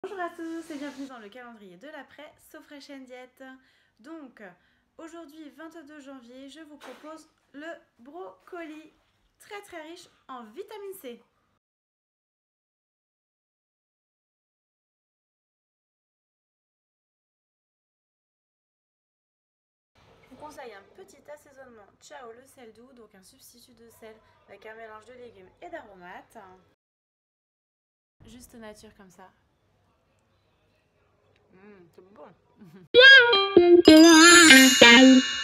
Bonjour à tous et bienvenue dans le calendrier de l'après So Fresh and Diet. Donc aujourd'hui 22 janvier, je vous propose le brocoli, très riche en vitamine C. Je vous conseille un petit assaisonnement ciao le sel doux, donc un substitut de sel avec un mélange de légumes et d'aromates. Juste nature comme ça. C'est bon.